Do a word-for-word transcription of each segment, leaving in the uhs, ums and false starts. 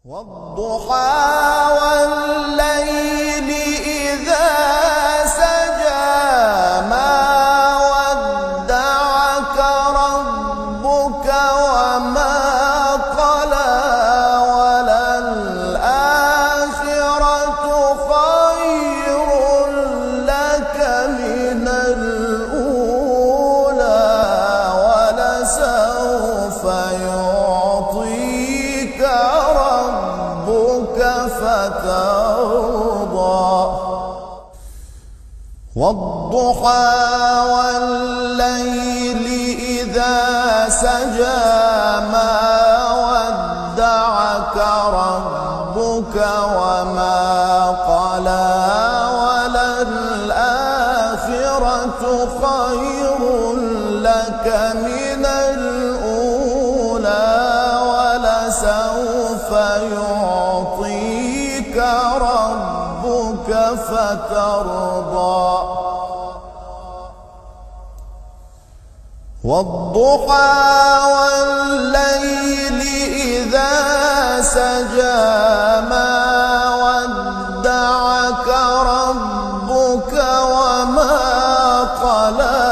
والضحى والليل إذا سجى ما ودعك ربك وما قلى وللآخرة خير لك من الأولى ولسوف يعطيك ربك فترضى. والضحى والليل إذا سجى ما ودعك ربك وما قلى وللآخرة خير لك من الأولى ولسوف يعطيك ربك فترضى. والضحى والليل إذا سجى ما ودعك ربك وما قلى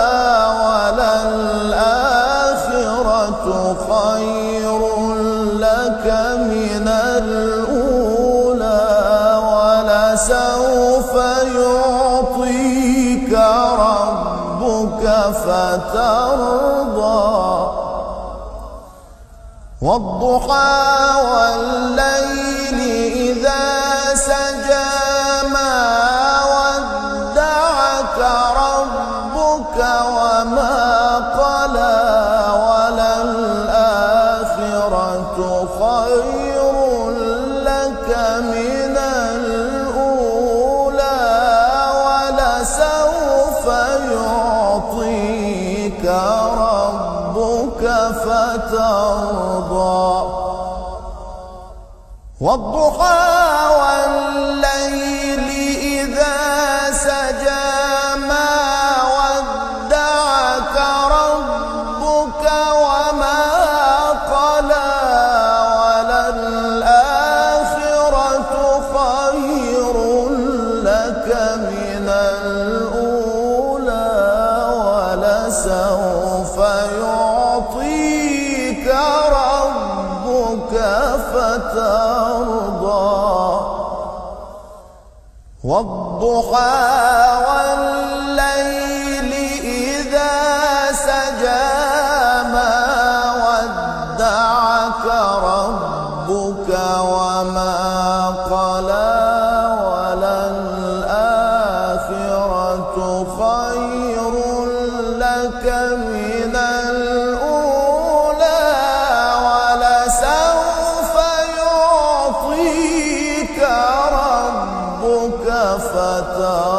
وللآخرة خير لك من الأولى ولسوف يعطيك ربك فترضى. والضحى والليل إذا سجى ما ودعك ربك وما قلى وللآخرة خير لك من الأولى ولسوف يعطيك ربك فترضى. والضحى والليل إذا سجى ما ودعك ربك وما قلى وللآخرة خير لك من الأولى ولسوف يعطيك ربك فترضى. والضحى والليل إذا سجى ما ودعك ربك وما قلى وللآخرة خير لك من الأولى ولسوف يعطيك ربك فترضى.